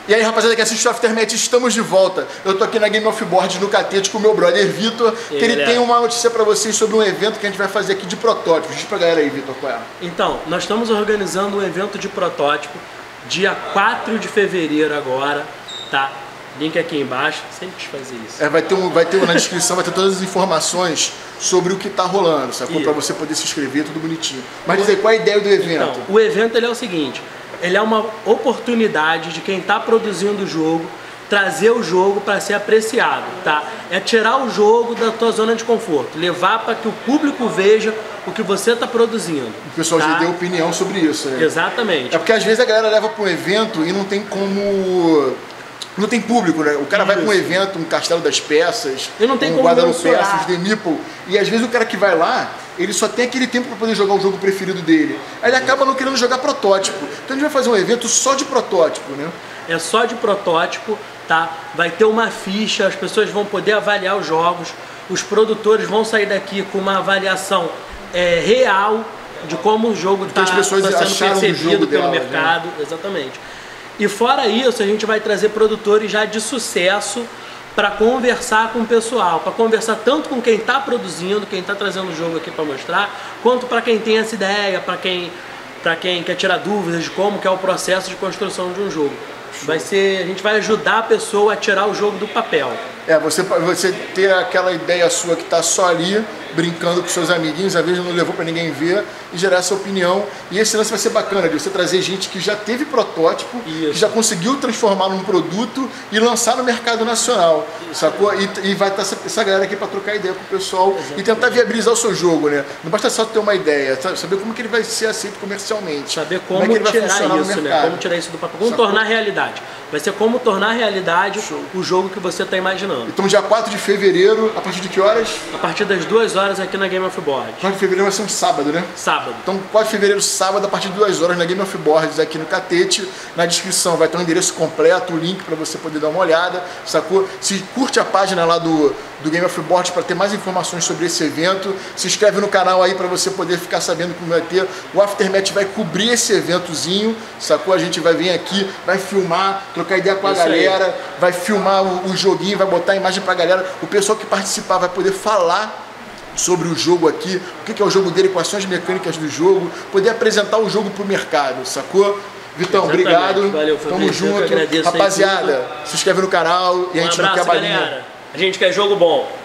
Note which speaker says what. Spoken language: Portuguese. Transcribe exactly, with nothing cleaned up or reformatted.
Speaker 1: E aí, rapaziada que assiste o Aftermath, estamos de volta. Eu tô aqui na Game of Board no Catete com o meu brother Vitor, que ele galera. tem uma notícia pra vocês sobre um evento que a gente vai fazer aqui de protótipos. Diz pra galera aí, Vitor, qual é?
Speaker 2: Então, nós estamos organizando um evento de protótipo dia quatro de fevereiro agora, tá? Link aqui embaixo, sempre quis fazer isso.
Speaker 1: É, vai ter, um, vai ter na descrição, vai ter todas as informações sobre o que tá rolando, sacou? Pra você poder se inscrever, tudo bonitinho. Mas diz aí, qual é a ideia do evento?
Speaker 2: Então, o evento ele é o seguinte, ele é uma oportunidade de quem está produzindo o jogo trazer o jogo para ser apreciado, tá? É tirar o jogo da tua zona de conforto, levar para que o público veja o que você está produzindo.
Speaker 1: O pessoal
Speaker 2: tá?
Speaker 1: já deu opinião sobre isso. Né?
Speaker 2: Exatamente.
Speaker 1: É porque às vezes a galera leva para um evento e não tem como... Não tem público, né? O cara Isso. vai para um evento, um Castelo das Peças,
Speaker 2: e não tem
Speaker 1: um
Speaker 2: como
Speaker 1: Guarda-no-Peças, The Meeple, e às vezes o cara que vai lá, ele só tem aquele tempo para poder jogar o jogo preferido dele. Aí ele acaba não querendo jogar protótipo. Então a gente vai fazer um evento só de protótipo, né?
Speaker 2: É só de protótipo, tá? Vai ter uma ficha, as pessoas vão poder avaliar os jogos, os produtores vão sair daqui com uma avaliação é, real de como o jogo está tá sendo percebido pelo dela, mercado, né? Exatamente. E fora isso, a gente vai trazer produtores já de sucesso para conversar com o pessoal, para conversar tanto com quem está produzindo, quem está trazendo o jogo aqui para mostrar, quanto para quem tem essa ideia, para quem, para quem quer tirar dúvidas de como que é o processo de construção de um jogo. Vai ser, a gente vai ajudar a pessoa a tirar o jogo do papel.
Speaker 1: É, você, você ter aquela ideia sua que está só ali, brincando com seus amiguinhos, às vezes não levou para ninguém ver, e gerar essa opinião. E esse lance vai ser bacana, de você trazer gente que já teve protótipo, Isso. que já conseguiu transformar num produto e lançar no mercado nacional, Isso. sacou? E, e vai estar essa, essa galera aqui para trocar ideia com o pessoal Exatamente. e tentar viabilizar o seu jogo, né? Não basta só ter uma ideia, saber como que ele vai ser aceito comercialmente.
Speaker 2: Saber como,
Speaker 1: como é que ele
Speaker 2: tirar
Speaker 1: vai funcionar
Speaker 2: isso,
Speaker 1: no
Speaker 2: né?
Speaker 1: mercado.
Speaker 2: Como tirar isso do papel, como sacou? Tornar realidade. Vai ser como tornar realidade Show. o jogo que você está imaginando.
Speaker 1: Então dia quatro de fevereiro, a partir de que horas?
Speaker 2: A partir das duas horas aqui na Game of Board.
Speaker 1: quatro de fevereiro vai ser um sábado, né?
Speaker 2: Sábado.
Speaker 1: Então quatro de fevereiro, sábado, a partir de duas horas na Game of Boards aqui no Catete. Na descrição vai ter um endereço completo, o link para você poder dar uma olhada, sacou? Se curte a página lá do, do Game of Boards para ter mais informações sobre esse evento. Se inscreve no canal aí para você poder ficar sabendo como vai ter. O Aftermath vai cobrir esse eventozinho, sacou? A gente vai vir aqui, vai filmar, trocar ideia com a Isso galera, aí. vai filmar o, o joguinho, vai botar a imagem pra galera. O pessoal que participar vai poder falar sobre o jogo aqui, o que é o jogo dele, quais são as mecânicas do jogo, poder apresentar o jogo pro mercado, sacou? Vitão, Exatamente. obrigado.
Speaker 2: Valeu,
Speaker 1: Tamo junto. Rapaziada, se inscreve no canal e um a gente
Speaker 2: abraço,
Speaker 1: não quer balinha.
Speaker 2: Galera. A gente quer jogo bom.